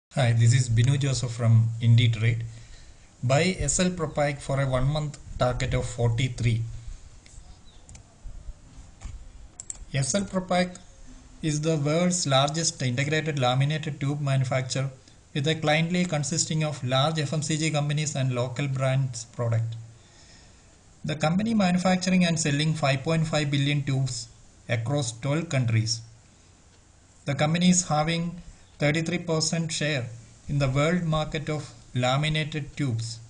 Hi, this is Binu Joseph from IndiTrade. Buy SL Propag for a 1 month target of 43. SL Propag is the world's largest integrated laminated tube manufacturer with a clientele consisting of large FMCG companies and local brands product. The company manufacturing and selling 5.5 billion tubes across 12 countries. The company is having 33% share in the world market of laminated tubes.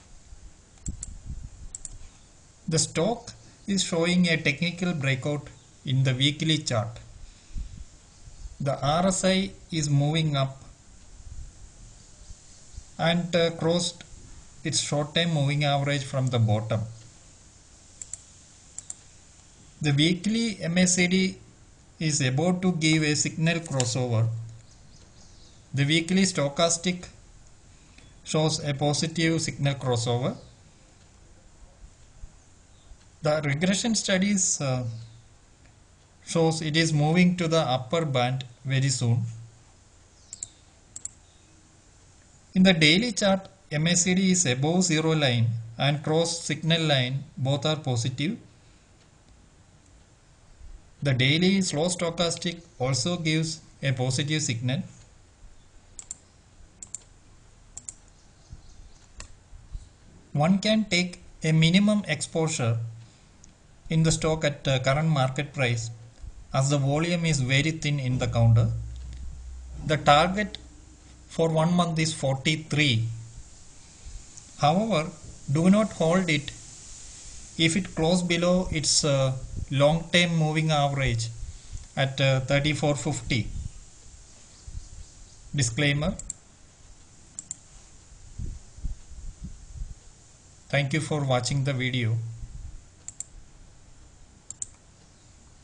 The stock is showing a technical breakout in the weekly chart. The RSI is moving up and crossed its short-term moving average from the bottom. The weekly MACD is about to give a signal crossover. The weekly stochastic shows a positive signal crossover. The regression studies shows it is moving to the upper band very soon. In the daily chart, MACD is above zero line and cross signal line, both are positive. The daily slow stochastic also gives a positive signal. One can take a minimum exposure in the stock at current market price as the volume is very thin in the counter. The target for 1 month is 43. However, do not hold it if it closes below its long-term moving average at 34.50. Disclaimer. Thank you for watching the video.